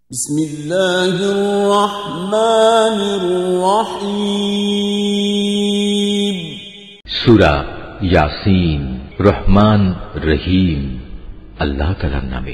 بسم الله الرحمن الرحيم সূরা ইয়াসিন রহমান রহিম আল্লাহ তাআলার নামে।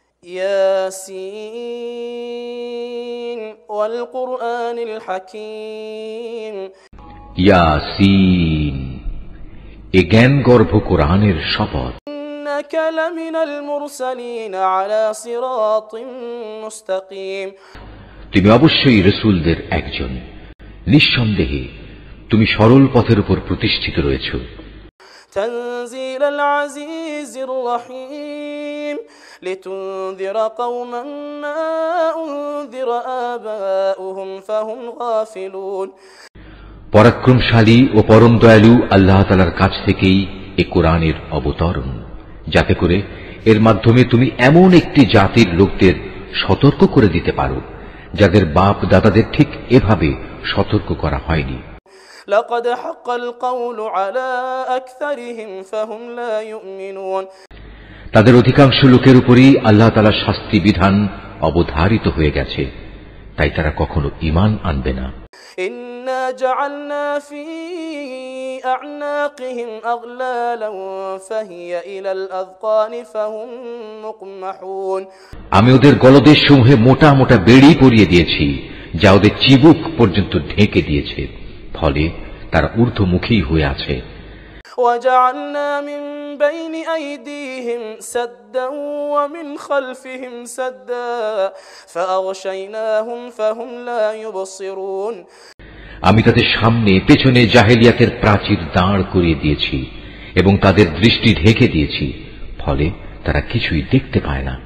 ইয়াসিন ওয়াল কুরআনিল হাকীম। ইয়াসিন এ জ্ঞানগর্ভ কোরআনের শপথ। ইন্নাকা লামিনাল মুরসালিন আলা সিরাতিন মুস্তাকিম। তুমি অবশ্যই রাসূলদের একজন, নিঃসন্দেহে তুমি সরল পথের উপর প্রতিষ্ঠিত রয়েছো। তানজিলাল আজিজির রহিম লিতুনযিরা কওমান মা উনযিরা আবাউহুম ফাহুম গাফিলুন। পরাক্রমশালী ও পরম দয়ালু আল্লাহ তাআলার কাছ থেকেই এ কোরআনের অবতরণ, যাতে করে এর মাধ্যমে তুমি এমন একটি জাতির লোকদের সতর্ক করে দিতে পারো যাদের বাপ দাদাদের ঠিক এভাবে সতর্ক করা হয়নি। লাকাদ হাক্কাল কাওলু আলা আকসারিহিম ফাহুম লা ইউমিনুন। তাদের অধিকাংশ লোকের উপরই আল্লাহ তাআলার শাস্তি বিধান অবধারিত হয়ে গেছে, তাই তারা কখনো ঈমান আনবে না। ইন্না জাআলনা ফি আ'নাকিহিম আগলালান ফাহিয়া ইলাল আযকানি ফাহুম মুকমাহুন। আমি ওদের গলদেশ সমূহে মোটা মোটা বেড়ি পরিয়ে দিয়েছি, যা ওদের চিবুক পর্যন্ত ঢেকে দিয়েছে, ফলে তারা ঊর্ধ্বমুখী হয়ে আছে। وجعلنا من بين أيديهم سدا ومن خلفهم سدا فأغشيناهم فهم لا يبصرون। আমি তাদের সামনে পেছনে জাহেলিয়াতের প্রাচীর দাঁড় করিয়ে দিয়েছি এবং তাদের দৃষ্টি ঢেকে দিয়েছি, ফলে তারা কিছুই দেখতে পায় না।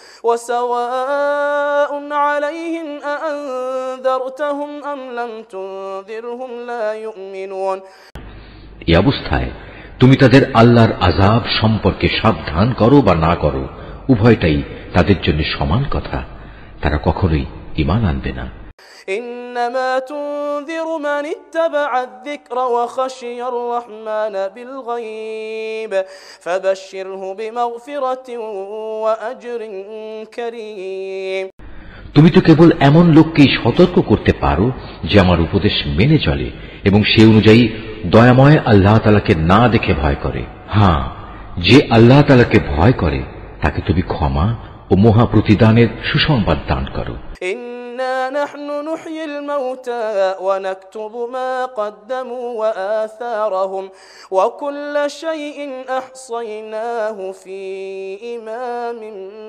وسواء عليهم أأنذرتهم أم لم تنذرهم لا يؤمنون। এই অবস্থায় তুমি তাদের আল্লাহর আযাব সম্পর্কে সাবধান করো বা না করো, উভয়টাই তাদের জন্য সমান কথা, তারা কখনোই ঈমান আনবে না। إنما تنذر من اتبع الذكر وخشي الرحمن بالغيب فبشره بمغفرة وأجر كريم। তুমি তো কেবল এমন লোককেই সতর্ক করতে পারো যে আমার উপদেশ মেনে চলে এবং সে অনুযায়ী দয়াময় আল্লাহ তাআলাকে না দেখে ভয় করে। হ্যাঁ, যে আল্লাহ তাআলাকে ভয় করে তাকে তুমি ক্ষমা ও মহা প্রতিদানের সুসংবাদ দান করো। إنا نحن نحيي الموتى ونكتب ما قدموا وآثارهم وكل شيء أحصيناه في إمام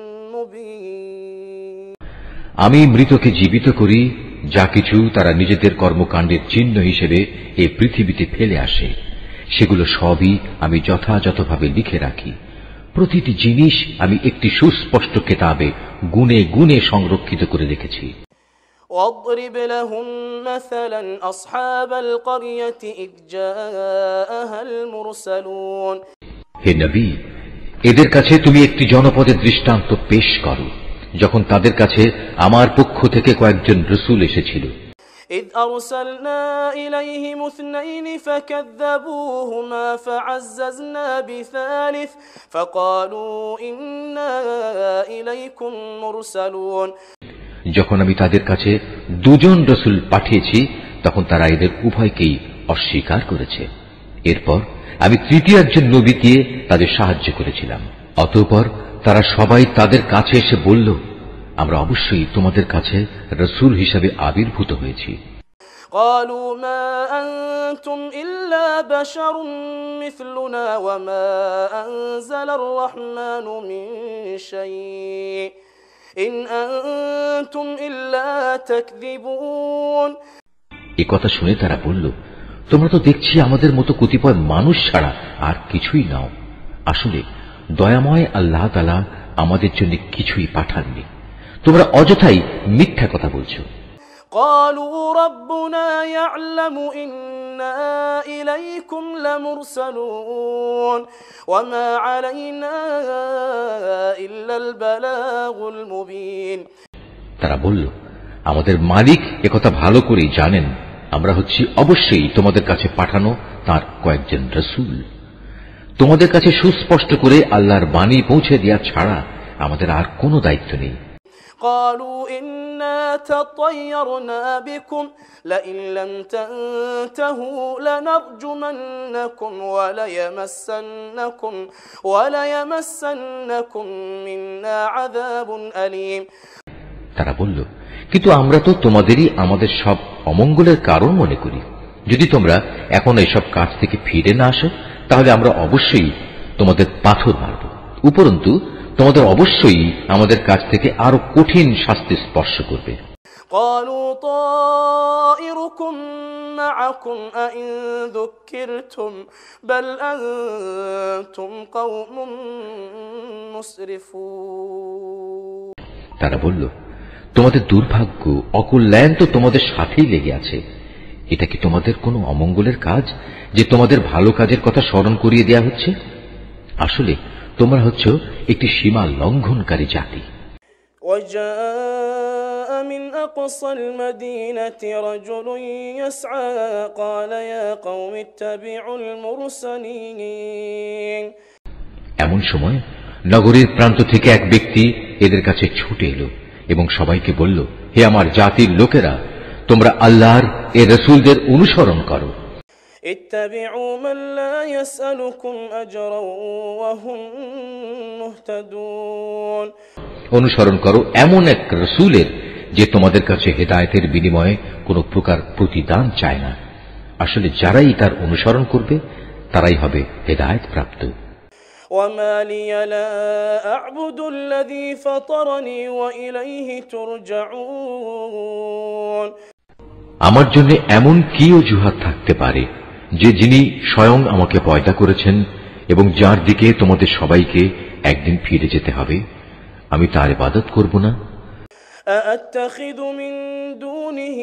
مبين। আমি মৃতকে জীবিত করি, যা কিছু তারা নিজেদের কর্মকাণ্ডের চিহ্ন হিসেবে এই পৃথিবীতে ফেলে আসে, সেগুলো সবই আমি যথাযথভাবে লিখে রাখি। প্রতিটি জিনিস আমি একটি সুস্পষ্ট কিতাবে গুণে গুণে সংরক্ষিত করে রেখেছি। واضرب لهم مثلا أصحاب القرية إذ جاءها المرسلون। হে নবী, এদের কাছে তুমি একটি জনপদের দৃষ্টান্ত পেশ করো যখন তাদের কাছে আমার পক্ষ থেকে কয়েকজন রাসূল এসেছিল। إذ أرسلنا إليهم اثنين فكذبوهما فعززنا بثالث فقالوا إنا إليكم مرسلون। যখন আমি তাদের কাছে দুজন রাসূল পাঠিয়েছি তখন তারা এদের উভয়কেই অস্বীকার করেছে। এরপর আমি তৃতীয় একজন নবী দিয়ে তাদের সাহায্য করেছিলাম। অতঃপর তারা সবাই তাদের কাছে এসে বলল, আমরা অবশ্যই তোমাদের কাছে রাসূল হিসেবে আবির্ভূত হয়েছি। قالوا ما أنتم إلا بشر مثلنا وما أنزل الرحمن من شيء إن أنتم إلا تكذبون। এ কথা শুনে তারা বলল, তোমরা তো দেখছি আমাদের মতো কতিপয় মানুষ ছাড়া আর কিছুই নাও। আসলে দয়াময় আল্লাহ তাআলা আমাদের জন্য কিছুই পাঠাননি, তোমরা অযথাই মিথ্যা কথা বলছো। قالوا ربنا يعلم إنا إليكم لمرسلون وما علينا إلا البلاغ المبين। তারা বলল, আমাদের মালিক একথা ভালো করেই জানেন, আমরা হচ্ছি অবশ্যই তোমাদের কাছে পাঠানো তার কয়েকজন রাসূল। তোমাদের কাছে সুস্পষ্ট করে আল্লাহর বাণী পৌঁছে দেওয়া ছাড়া আমাদের আর কোনো দায়িত্ব নেই। قالوا إنا تطيرنا بكم لئن لم تنتهوا لنرجمنكم وليمسنكم منا عذاب أليم তারা বলল, কিন্তু আমরা তো তোমাদেরই আমাদের সব অমঙ্গলের কারণ মনে করি। যদি তোমরা এখন এসব কাজ থেকে ফিরে না আসো তাহলে আমরা অবশ্যই তোমাদের পাথর মারব, উপরন্তু তোমাদের অবশ্যই আমাদের কাছ থেকে আরো কঠিন শাস্তি স্পর্শ করবে। قالوا طائركم معكم أئن ذكرتم بل أنتم قوم مسرفون তারা বলল, তোমাদের দুর্ভাগ্য অকল্যাণ তো তোমাদের সাথেই লেগে আছে। এটা কি তোমাদের কোনো অমঙ্গলের কাজ যে তোমাদের ভালো কাজের কথা স্মরণ করিয়ে দেয়া হচ্ছে? আসলে তোমরা হচ্ছ একটি সীমা লঙ্ঘনকারী জাতি। وجاء من أقصى المدينة رجل يسعى قال يا قوم اتبعوا المرسلين এমন সময় নগরীর প্রান্ত থেকে এক ব্যক্তি এদের কাছে ছুটে এলো এবং সবাইকে বলল, হে আমার জাতির লোকেরা, তোমরা আল্লাহর এ রাসূলদের অনুসরণ করো। اتبعوا من لا يسألكم أجرا وهم مهتدون অনুসরণ করো এমন এক রাসূলের যে তোমাদের কাছে হেদায়েতের বিনিময়ে কোনো প্রকার প্রতিদান চায় না। আসলে যারাই তার অনুসরণ করবে তারাই হবে হেদায়েত প্রাপ্ত। وما لي لا أعبد الذي فطرني وإليه ترجعون আমার জন্য এমন কি অজুহাত থাকতে পারে যে যিনি স্বয়ং আমাকে পয়দা করেছেন এবং যার দিকে তোমাদের সবাইকে একদিন ফিরে যেতে হবে, আমি তার ইবাদত করব না? أأتخذ من دونه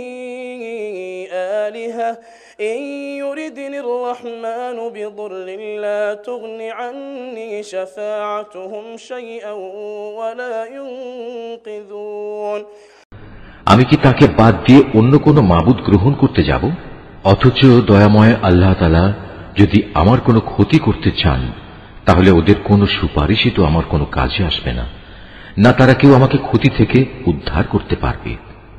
آلهة إن يردني الرحمن بضر لا تغن عني شفاعتهم شيئا ولا ينقذون আমি কি তাকে বাদ দিয়ে অন্য কোনো মাবুদ গ্রহণ করতে যাব? অথচ দয়াময় আল্লাহ তাআলা যদি আমার কোনো ক্ষতি করতে চান তাহলে ওদের কোনো সুপারিশই তো আমার কোনো কাজে আসবে না, না তারা কেউ আমাকে ক্ষতি থেকে উদ্ধার করতে পারবে।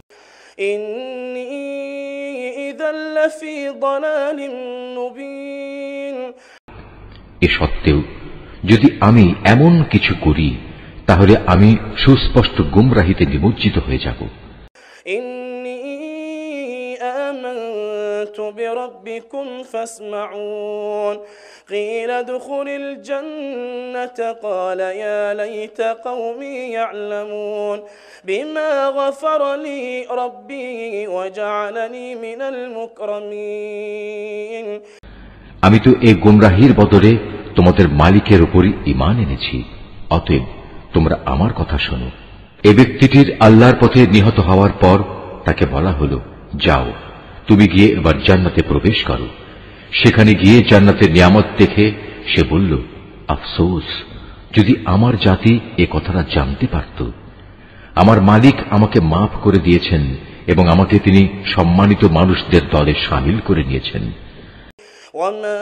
এ সত্ত্বেও যদি আমি এমন কিছু করি তাহলে আমি সুস্পষ্ট গুমরাহিতে নিমজ্জিত হয়ে যাব। بربكم فاسمعون قيل ادخل الجنة قال يا ليت قومي يعلمون بما غفر لي ربي وجعلني من المكرمين আমি তো এই গুমরাহির বদলে তোমাদের মালিকের উপরই ঈমান এনেছি, অতএব তোমরা আমার কথা শোনো। এই ব্যক্তিটির আল্লাহর পথে নিহত হওয়ার পর তাকে বলা হলো, যাও তুমি গিয়ে এবার জান্নাতে প্রবেশ করো। সেখানে গিয়ে জান্নাতের নিয়ামত দেখে সে বলল, আফসোস, যদি আমার জাতি এ কথাটা জানতে পারত। আমার মালিক আমাকে মাফ করে দিয়েছেন এবং আমাকে তিনি সম্মানিত মানুষদের দলে শামিল করে নিয়েছেন। وما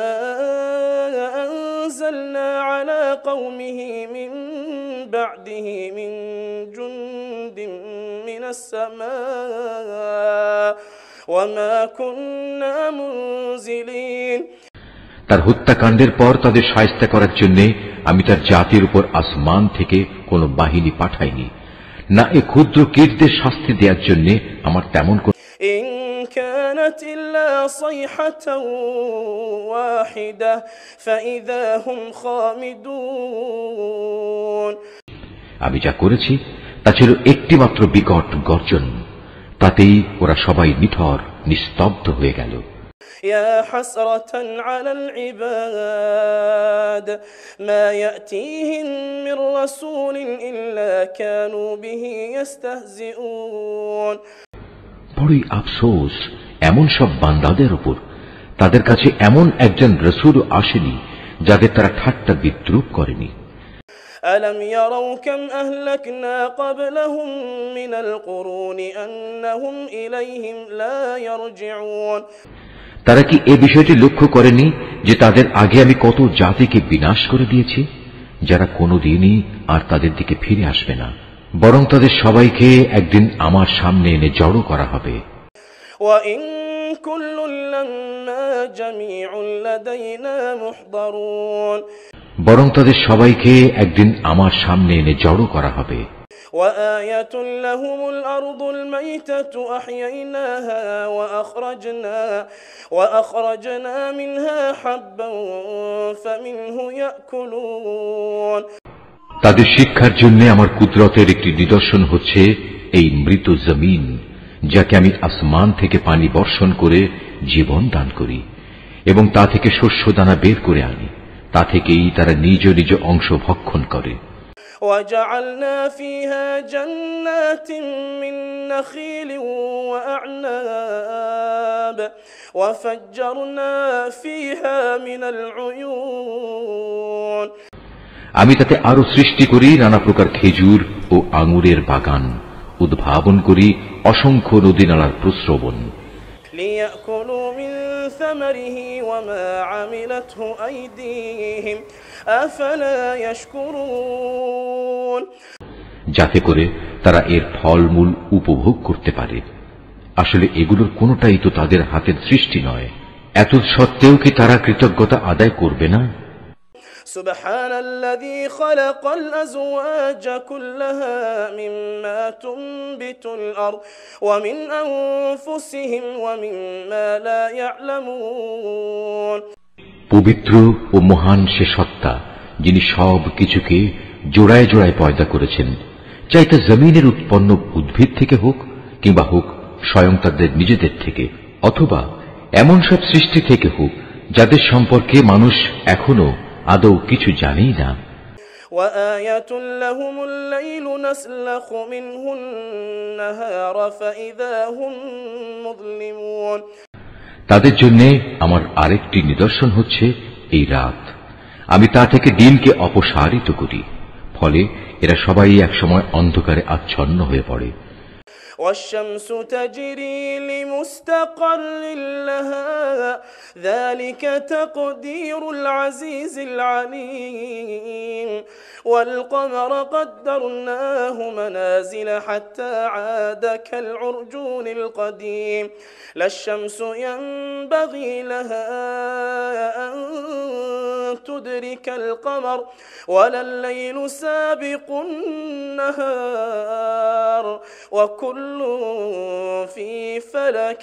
أنزلنا على قومه من بعده من جند من السماء وما كنا منزلين তার হত্যাকাণ্ডের পর তাদের শায়েস্তা করার জন্য আমি তার জাতির উপর আসমান থেকে কোন বাহিনী পাঠাইনি, না এ ক্ষুদ্র কীটদের শাস্তি দেওয়ার জন্য আমার তেমন কোন كانت إلا صيحة واحدة فإذا هم خامدون আমি যা করেছি তা ছিল একটি মাত্র বিকট গর্জন, তাতেই ওরা সবাই নিথর নিস্তব্ধ হয়ে গেল। يا حسرة على العباد ما يأتيهم من رسول إلا كانوا به يستهزئون বড়ই আফসোস এমন সব বান্দাদের উপর, তাদের কাছে এমন একজন রাসূলও আসেনি যাদের তারা ঠাট্টা বিদ্রূপ করেনি। ألم يروا كم أهلكنا قبلهم من القرون أنهم إليهم لا يرجعون তারা কি এই বিষয়টি লক্ষ্য করেনি যে তাদের আগে আমি কত জাতিকে বিনাশ করে দিয়েছি যারা কোনোদিনই আর তাদের দিকে ফিরে আসবে না। বরং তাদের সবাইকে একদিন আমার সামনে এনে জড়ো করা হবে। وإن كل لما جميع لدينا محضرون বরং তাদের سبايكي একদিন আমার সামনে এনে জড়ো করা হবে। وآية لهم الأرض الميتة أحييناها وأخرجنا منها حبا فمنه يأكلون তাদের শিক্ষার জন্য আমার কুদরতের একটি নিদর্শন হচ্ছে এই মৃত জমিন, যাকে আমি আসমান থেকে পানি বর্ষণ করে জীবন দান করি এবং তা থেকে শস্য দানা বের করে আনি, তা থেকেই তারা নিজ নিজ অংশ ভক্ষণ করে। وجعلنا فيها جنات من نخيل وأعناب وفجرنا فيها من العيون আমি তাতে আরো সৃষ্টি করি নানা প্রকার খেজুর ও আঙুরের বাগান, উদ্ভাবন করি অসংখ্য নদী নালার প্রস্রবণ। ليأكلوا من ثمره وما عملته أيديهم أفلا يشكرون যাতে করে তারা এর ফলমূল উপভোগ করতে পারে। আসলে এগুলোর কোনোটাই তো তাদের হাতের সৃষ্টি নয়, এত সত্ত্বেও কি তারা কৃতজ্ঞতা আদায় করবে না? سبحان الذي خلق الأزواج كلها مما تنبت الأرض ومن أنفسهم ومما لا يعلمون পবিত্র ও মহান সে সত্তা, যিনি সব কিছুকে জোড়ায় জোড়ায় পয়দা করেছেন, চাইতে জমিনের উৎপন্ন উদ্ভিদ থেকে হোক কিংবা হোক স্বয়ং তাদের নিজেদের থেকে, অথবা এমন সব সৃষ্টি থেকে হোক যাদের সম্পর্কে মানুষ এখনো আদৌ কিছু জানেই না। وآية لهم الليل نسلخ منه النهار فإذا هم مظلمون তাদের জন্য আমার আরেকটি নিদর্শন হচ্ছে এই রাত, আমি তা থেকে দিনকে অপসারিত করি, ফলে এরা সবাই একসময় অন্ধকারে আচ্ছন্ন হয়ে পড়ে। والشمس تجري لمستقر لها ذلك تقدير العزيز العليم والقمر قدرناه منازل حتى عاد كالعرجون القديم لا الشمس ينبغي لها أن تدرك القمر ولا الليل سابق النهار وكل في فلك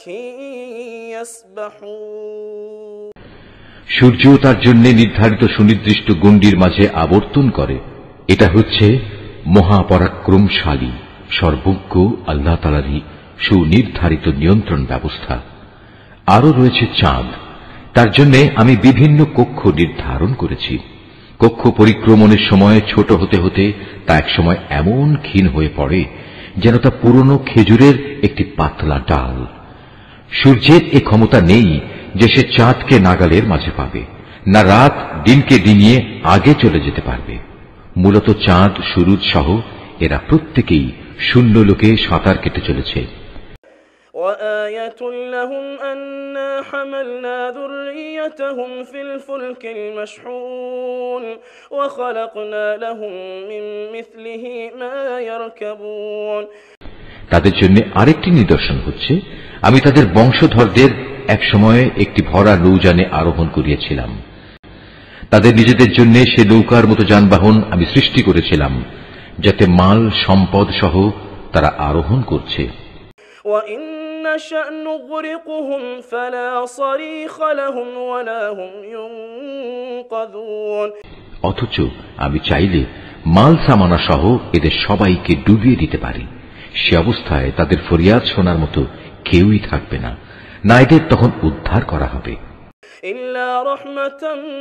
يسبحون সূর্য তার জন্য নির্ধারিত সুনির্দিষ্ট গণ্ডির মাঝে আবর্তন করে। এটা হচ্ছে মহাপরাক্রমশালী সর্বজ্ঞ আল্লাহ তাআলারই সুনির্ধারিত নিয়ন্ত্রণ ব্যবস্থা। আরো রয়েছে চাঁদ, তার জন্য আমি বিভিন্ন কক্ষ নির্ধারণ করেছি। কক্ষ পরিক্রমণের সময় ছোট হতে হতে তা একসময় এমন ক্ষীণ হয়ে পড়ে যেন তা পুরনো খেজুরের একটি পাতলা ডাল। সূর্যের এ ক্ষমতা নেই যে সে চাঁদকে নাগালের মাঝে পাবে, না রাত দিনকে ডিঙিয়ে আগে চলে যেতে পারবে। মূলত চাঁদ, সুরুজ সহ এরা প্রত্যেকেই শূন্য লোকে সাঁতার কেটে চলেছে। وآية لهم أنا حملنا ذريتهم في الفلك المشحون وخلقنا لهم من مثله ما يركبون তাদের জন্য আরেকটি নিদর্শন হচ্ছে আমি তাদের বংশধরদের এক সময়ে একটি ভরা নৌযানে আরোহণ করিয়েছিলাম। তাদের নিজেদের জন্য সে নৌকার মতো যানবাহন আমি সৃষ্টি করেছিলাম, যাতে মাল সম্পদ সহ তারা আরোহণ করছে। وإن نشأ نغرقهم فلا صريخ لهم ولا هم ينقذون অথচ আমি চাইলে মাল সামানা সহ এদের সবাইকে ডুবিয়ে দিতে পারি। সে অবস্থায় তাদের ফরিয়াদ শোনার মতো কেউই থাকবে না, না এদের তখন উদ্ধার করা হবে। إلا رحمة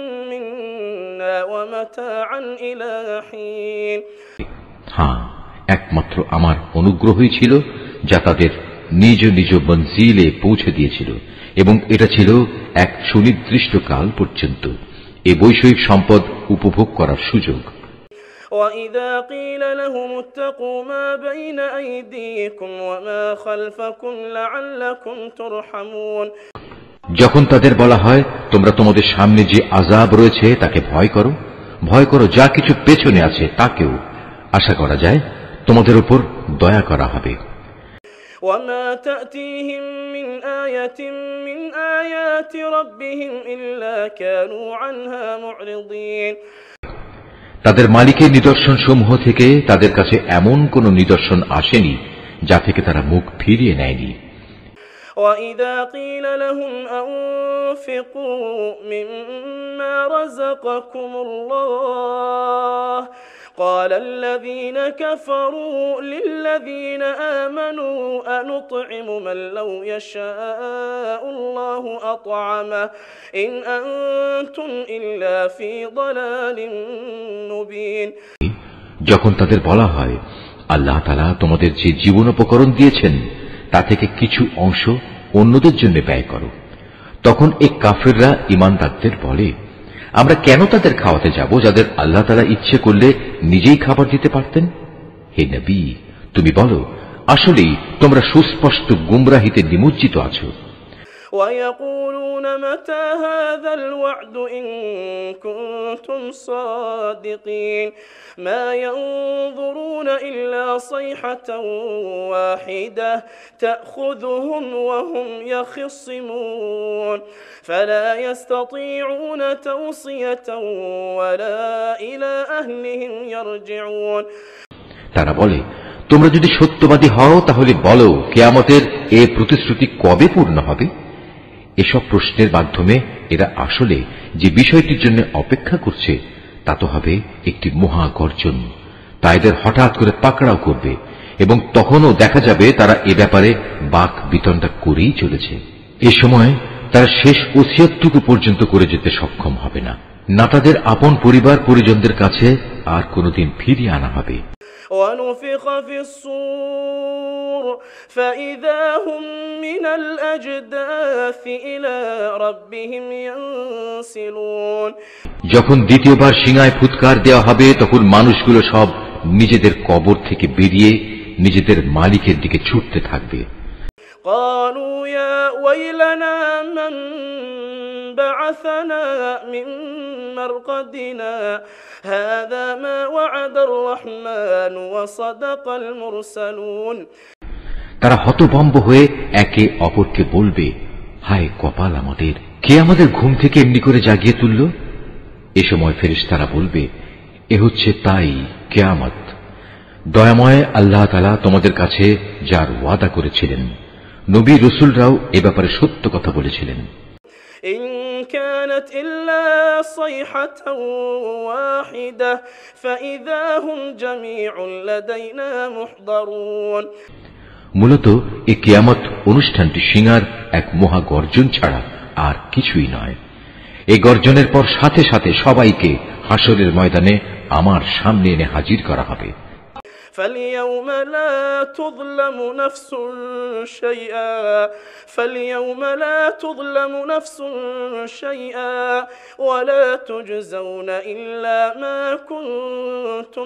منا ومتاعا إلى حين হ্যাঁ, একমাত্র আমার অনুগ্রহই ছিল যা তাদের নিজ নিজ মঞ্জিলে পৌঁছে দিয়েছিল, এবং এটা ছিল এক সুনির্দিষ্ট কাল পর্যন্ত এ বৈষয়িক সম্পদ উপভোগ করার সুযোগ। وإذا قيل لهم اتقوا ما بين أيديكم وما خلفكم لعلكم ترحمون যখন তাদের বলা হয় তোমরা তোমাদের সামনে যে আযাব রয়েছে তাকে ভয় করো, ভয় করো যা কিছু পেছনে আছে তাকেও, আশা করা যায় তোমাদের উপর দয়া করা হবে। وما تأتيهم من آية من آيات ربهم إلا كانوا عنها معرضين। তাদের মালিকের নিদর্শন সমূহ থেকে তাদের কাছে এমন কোন নিদর্শন আসেনি যা থেকে তারা মুখ ফিরিয়ে নেয়নি। وإذا قيل لهم أنفقوا مما رزقكم الله قال الذين كفروا للذين آمنوا أنطعم من لو يشاء الله أطعمه إن أنتم إلا في ضلال مبين। যখন তাদের বলা হয় আল্লাহ তাআলা তোমাদের যে জীবনোপকরণ দিয়েছেন তা থেকে কিছু অংশ অন্যদের জন্য ব্যয় করো, তখন এই কাফেররা ঈমানদারদের বলে, আমরা কেন তাদের খাওয়াতে যাব যাদের আল্লাহ তাআলা ইচ্ছে করলে নিজেই খাবার দিতে পারতেন। হে নবী, তুমি বলো, আসলেই তোমরা সুস্পষ্ট গুমরাহিতে নিমজ্জিত আছো। ويقولون متى هذا الوعد إن كنتم صادقين ما ينظرون إلا صيحة واحدة تأخذهم وهم يخصمون فلا يستطيعون توصية ولا إلى أهلهم يرجعون। তারা বলে, তোমরা যদি সত্যবাদী হও তাহলে বলো কিয়ামতের এই প্রতিশ্রুতি কবে পূর্ণ হবে। এসব প্রশ্নের মাধ্যমে এরা আসলে যে বিষয়টির জন্য অপেক্ষা করছে তা তো হবে একটি মহা গর্জন। তা এদের হঠাৎ করে পাকড়াও করবে এবং তখনও দেখা যাবে তারা এ ব্যাপারে বাক বিতণ্ডা করেই চলেছে। এ সময় তারা শেষ ওসিয়তটুকু পর্যন্ত করে যেতে সক্ষম হবে না, না তাদের আপন পরিবার পরিজনদের কাছে আর কোনোদিন ফিরিয়ে আনা হবে। ونفخ في الصور فإذا هم من الأجداث إلى ربهم ينسلون। যখন দ্বিতীয়বার সিংহায় ফুৎকার দেওয়া হবে তখন মানুষগুলো সব নিজেদের কবর থেকে বেরিয়ে নিজেদের মালিকের দিকে ছুটতে থাকবে। قالوا يا ويلنا من بعثنا من مرقدنا هذا ما وعد الرحمن وصدق المرسلون। তারা হতভম্ব হয়ে একে অপরকে বলবে, হায় কপাল আমাদের, কে আমাদের ঘুম থেকে এমনি করে জাগিয়ে তুলল। এ সময় ফেরেশতারা বলবে, এ হচ্ছে তাই কিয়ামত, দয়াময় আল্লাহ তাআলা তোমাদের কাছে যার ওয়াদা করেছিলেন। নবী রাসূলরাও এ ব্যাপারে সত্য কথা বলেছিলেন। إن كانت إلا صيحة واحدة فإذا هم جميع لدينا محضرون। মূলত এই কিয়ামত অনুষ্ঠানটি সিংহার এক মহা গর্জন ছাড়া আর কিছুই নয়। এই গর্জনের পর সাথে সাথে সবাইকে হাসরের ময়দানে আমার সামনে এনে হাজির করা হবে। فاليوم لا تظلم نفس شيئا ولا تجزون إلا ما كنتم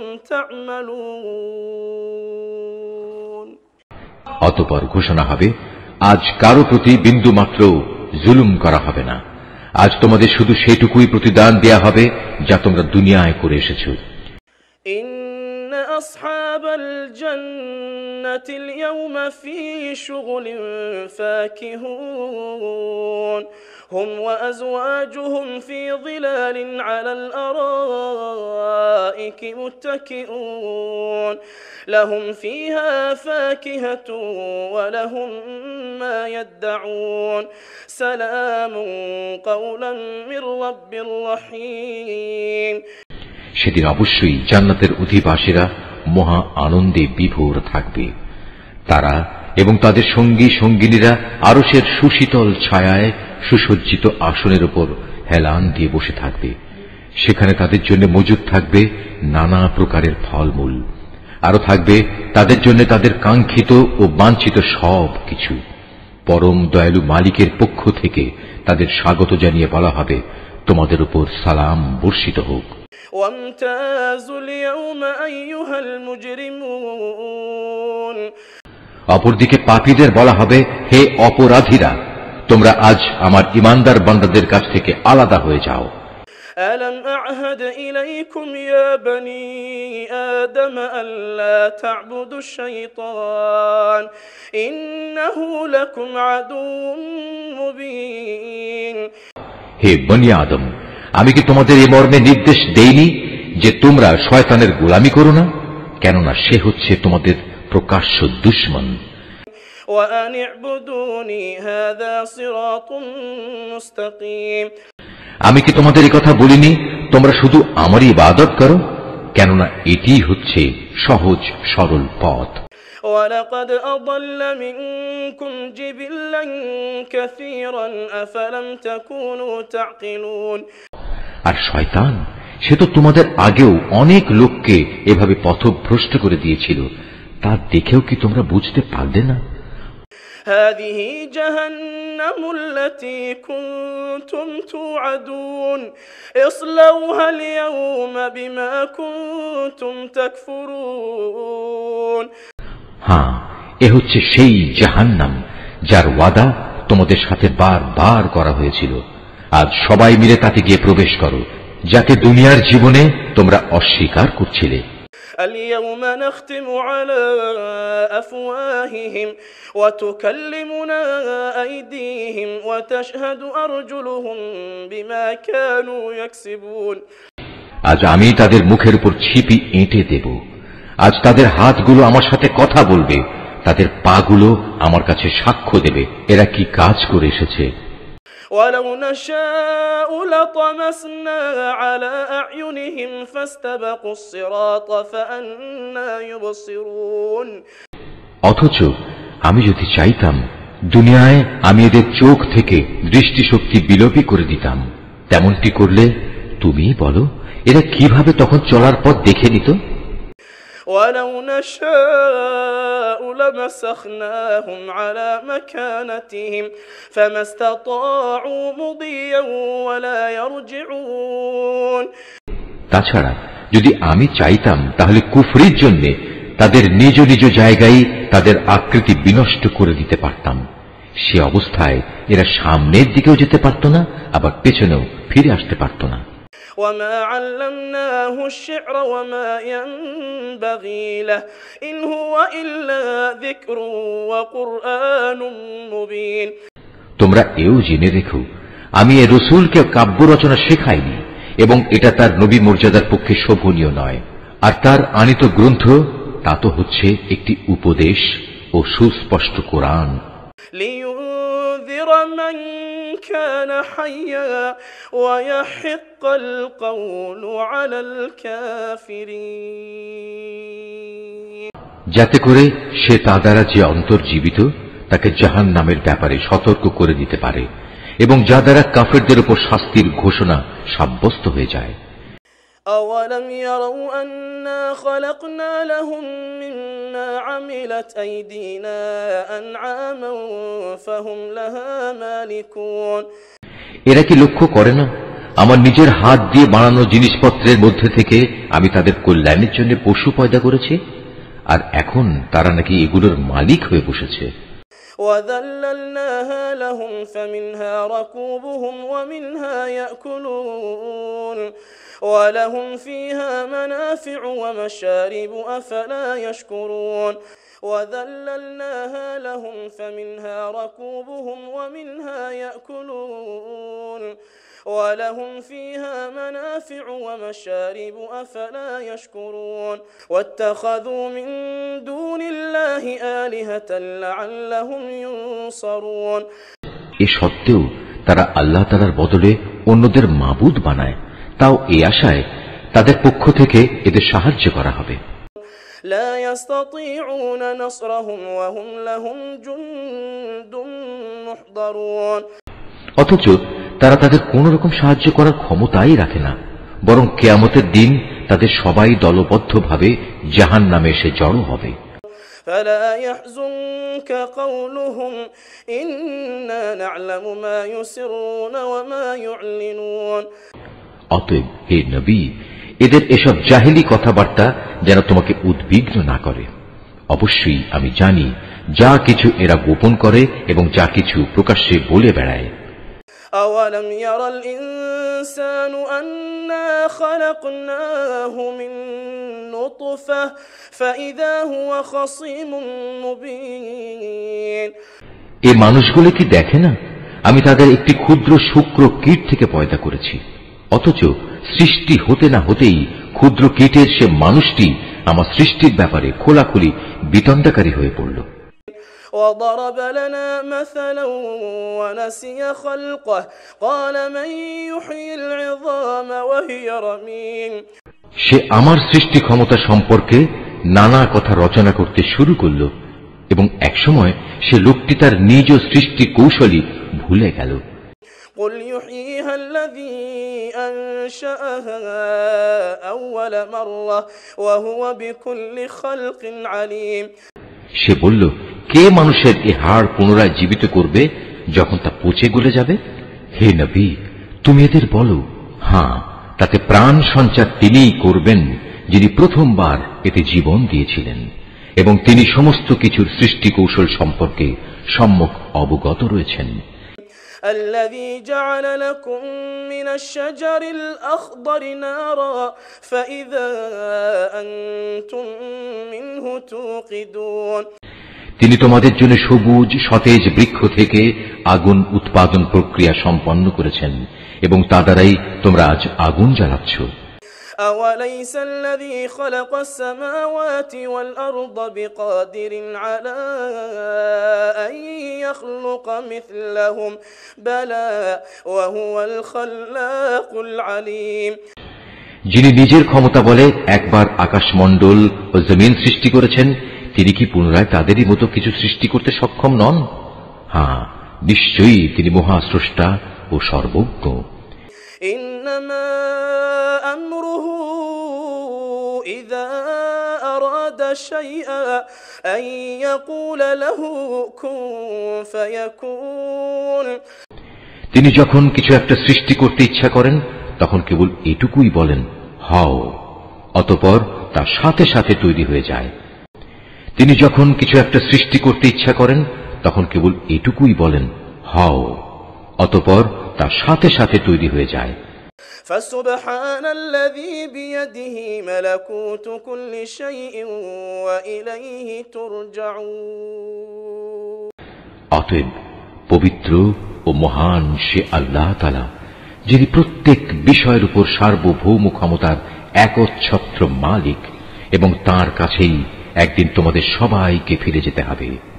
تعملون। অতঃপর ঘোষণা হবে, আজ কারো প্রতি বিন্দু মাত্র জুলুম করা হবে না। আজ তোমাদের শুধু সেটুকুই প্রতিদান দেয়া হবে যা তোমরা দুনিয়ায় করে এসেছো। إن أصحاب الجنة اليوم في شغل فاكهون هم وأزواجهم في ظلال على الأرائك متكئون لهم فيها فاكهة ولهم ما يدعون سلام قولا من رب رحيم। সেদিন অবশ্যই জান্নাতের অধিবাসীরা মহা আনন্দে বিভোর থাকবে। তারা এবং তাদের সঙ্গী সঙ্গিনীরা আরশের সুশীতল ছায়ায় সুসজ্জিত আসনের উপর হেলান দিয়ে বসে থাকবে। সেখানে তাদের জন্য মজুদ থাকবে নানা প্রকারের ফলমূল, আরো থাকবে তাদের জন্য তাদের কাঙ্ক্ষিত ও বাঞ্ছিত সব কিছু। পরম দয়ালু মালিকের পক্ষ থেকে তাদের স্বাগত জানিয়ে বলা হবে, তোমাদের উপর সালাম বর্ষিত হোক। وامتازوا اليوم أيها المجرمون। অপরদিকে পাপীদের বলা হবে, হে অপরাধীরা, তোমরা আজ আমার ঈমানদার বান্দাদের কাছ থেকে আলাদা হয়ে যাও। ألم أعهد إليكم يا بني آدم ألا تعبدوا الشيطان إنه لكم عدو مبين হে বনি আদম, আমি কি তোমাদের এই মর্মে নির্দেশ দেইনি যে তোমরা শয়তানের গোলামি করো না? কেননা সে হচ্ছে তোমাদের প্রকাশ্য দুশমন। وأن اعبدوني هذا صراط مستقيم আমি কি তোমাদের এই কথা বলিনি তোমরা শুধু আমারই ইবাদত করো? কেননা এটি হচ্ছে সহজ সরল পথ। ولقد أضل منكم جبلا كثيرا أفلم تكونوا تعقلون আর শয়তান সে তো তোমাদের আগেও অনেক লোককে এভাবে পথভ্রষ্ট করে দিয়েছিল, তা দেখেও কি তোমরা বুঝতে পারলে না? هذه جهنم التي كنتم توعدون اصلوها اليوم بما كنتم تكفرون হ্যাঁ, এ হচ্ছে সেই জাহান্নাম যার ওয়াদা তোমাদের সাথে বারবার করা হয়েছিল। আজ সবাই মিলে তাতে গিয়ে প্রবেশ করো, যাকে দুনিয়ার জীবনে তোমরা অস্বীকার করছিলে। اليوم نختم على أفواههم وتكلمنا أيديهم وتشهد أرجلهم بما كانوا يكسبون আজ আমি তাদের মুখের উপর ছিপি এঁটে দেব। আজ তাদের হাতগুলো আমার সাথে কথা বলবে, তাদের পাগুলো আমার কাছে সাক্ষ্য দেবে এরা কি কাজ করে এসেছে। ولو نشاء لطمسنا على أعينهم فاستبقوا الصراط فأنى يبصرون অথচ আমি যদি চাইতাম দুনিয়ায় আমি এদের চোখ থেকে দৃষ্টিশক্তি বিলোপী করে দিতাম। তেমনটি করলে তুমিই বলো এরা কিভাবে তখন চলার পথ দেখে নিত। ولو نشاء لمسخناهم على مكانتهم فما استطاعوا مضيا ولا يرجعون তাছাড়া যদি আমি চাইতাম তাহলে কুফরির জন্য তাদের নিজ নিজ জায়গায় তাদের আকৃতি বিনষ্ট করে দিতে পারতাম। সে অবস্থায় এরা সামনের দিকেও যেতে পারত না, আবার পেছনেও ফিরে আসতে পারত না। وما علمناه الشعر وما ينبغي له إن هو إلا ذكر وقرآن مبين তোমরা এও জেনে রেখো আমি এ রসুলকে কাব্য রচনা শেখাইনি এবং এটা তার নবী মর্যাদার পক্ষে শোভনীয় নয়। আর তার আনিত গ্রন্থ তা তো হচ্ছে একটি উপদেশ ও সুস্পষ্ট কোরআন। لينذر من كان حيا ويحق القول على الكافرين যাতে করে সে তা দ্বারা যে অন্তর্জীবিত তাকে জাহান্নামের ব্যাপারে সতর্ক করে দিতে পারে এবং যা দ্বারা কাফেরদের উপর শাস্তির ঘোষণা সাব্যস্ত হয়ে যায়। أولم يروا أنا خلقنا لهم مما عملت أيدينا أنعاما فهم لها مالكون এরা কি লক্ষ্য করে না আমার নিজের হাত দিয়ে বানানো জিনিসপত্রের মধ্যে থেকে আমি তাদের কল্যাণের জন্য পশু পয়দা করেছি, আর এখন তারা নাকি এগুলোর মালিক হয়ে বসেছে। وذللناها لهم فمنها ركوبهم ومنها يأكلون ولهم فيها منافع ومشارب أفلا يشكرون وذللناها لهم فمنها ركوبهم ومنها يأكلون ولهم فيها منافع ومشارب أفلا يشكرون واتخذوا من دون الله آلهة لعلهم ينصرون এ সত্ত্বেও তারা আল্লাহ তাআলার বদলে অন্যদের মাবুদ বানায়, তাও এই আশায় তাদের পক্ষ থেকে এদের সাহায্য করা হবে। لا يستطيعون نصرهم وهم لهم جند محضرون অথচ তারা তাদের কোন রকম সাহায্য করার ক্ষমতাই রাখে না, বরং কিয়ামতের দিন তাদের সবাই দলবদ্ধভাবে জাহান্নামে এসে জড়ো হবে। فلا يحزنك قولهم إنا نعلم ما يسرون وما يعلنون অতএব হে নবী, এদের এসব জাহেলি কথাবার্তা যেন তোমাকে উদ্বিগ্ন না করে। অবশ্যই আমি জানি যা কিছু এরা গোপন করে এবং যা কিছু প্রকাশ্যে বলে বেড়ায়। أولم ير الإنسان أنا خلقناه من نطفة فإذا هو خصيم مبين এই মানুষগুলো কি দেখে না আমি তাদের একটি ক্ষুদ্র শুক্র কীট থেকে পয়দা করেছি, অথচ সৃষ্টি হতে না হতেই ক্ষুদ্র কীটের সে মানুষটি আমার সৃষ্টির ব্যাপারে খোলাখুলি বিতণ্ডাকারী হয়ে পড়ল। وضرب لنا مثلا ونسي خلقه قال من يحيي العظام وهي رميم সে আমার সৃষ্টি ক্ষমতা সম্পর্কে নানা কথা রচনা করতে শুরু করল এবং একসময় সে লোকটি তার নিজ সৃষ্টি কৌশলী ভুলে গেল। قل يحييها الذي أنشأها أول مرة وهو بكل خلق عليم সে বলল, কে মানুষের এই হাড় পুনরায় জীবিত করবে যখন তা পচে গলে যাবে? হে নবী, তুমি এদের বলো, হ্যাঁ, তাতে প্রাণ সঞ্চার তিনিই করবেন যিনি প্রথমবার এতে জীবন দিয়েছিলেন এবং তিনি সমস্ত কিছুর সৃষ্টি কৌশল সম্পর্কে সম্যক অবগত রয়েছেন। الذي جعل لكم من الشجر الأخضر نارا فإذا أنتم منه توقدون তিনি তোমাদের জন্য সবুজ সতেজ বৃক্ষ থেকে আগুন উৎপাদন প্রক্রিয়া সম্পন্ন করেছেন এবং তা দ্বারাই তোমরা আজ আগুন জ্বালাচ্ছ। أوليس الذي خلق السماوات والأرض بقادر على أن يخلق مثلهم بلى وهو الخلاق العليم যিনি নিজের ক্ষমতা বলে একবার আকাশমণ্ডল ও জমিন সৃষ্টি করেছেন, তিনি কি পুনরায় তাদেরই মতো কিছু সৃষ্টি করতে সক্ষম নন? হ্যাঁ, নিশ্চয়ই তিনি মহাস্রষ্টা ও সর্বজ্ঞ। إنما أمره إذا أراد شيئا أن يقول له كن فيكون তিনি যখন কিছু একটা সৃষ্টি করতে ইচ্ছা করেন তখন কেবল এটুকুই বলেন, হও, অতঃপর তার সাথে সাথে তৈরি হয়ে যায়। তিনি যখন কিছু একটা সৃষ্টি করতে ইচ্ছা করেন তখন কেবল এটুকুই বলেন, হও, অতঃপর তার সাথে সাথে তৈরি হয়ে যায়। فسبحان الذي بيده ملكوت كل شيء وإليه ترجعون অতএব পবিত্র ও মহান সে আল্লাহ তাআলা, যিনি প্রত্যেক বিষয়ের উপর সার্বভৌম ক্ষমতার একচ্ছত্র মালিক এবং তাঁর কাছেই একদিন তোমাদের সবাইকে ফিরে যেতে হবে।